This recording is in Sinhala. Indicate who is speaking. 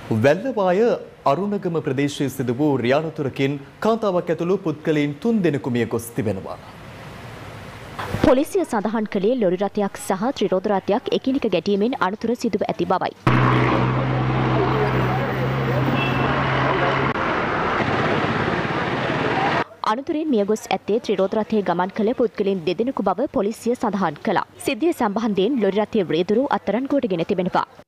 Speaker 1: වැල්ලවාය අරුණගම ප්‍රදේශයේ සිදු වූ රියානතුරකින් කාන්තාවක් ඇතුළු පුද්ගලයන් 3 දෙනෙකු මිය ගොස් තිබෙනවා.
Speaker 2: පොලිසිය සඳහන් කළේ ලොරි රථයක් සහ ත්‍රිරෝද රථයක් එකිනෙක ගැටීමෙන් අනතුර සිදුව ඇති බවයි. අනතුරින් මියගොස් ඇත්තේ ත්‍රිරෝද රථයේ ගමන් කළ පුද්ගලයන් 2 දෙනෙකු බව පොලිසිය සඳහන් කළා. සිද්ධිය සම්බන්ධයෙන් ලොරි රථයේ රියදුරු අත්අඩංගුවට ගෙන තිබෙනවා.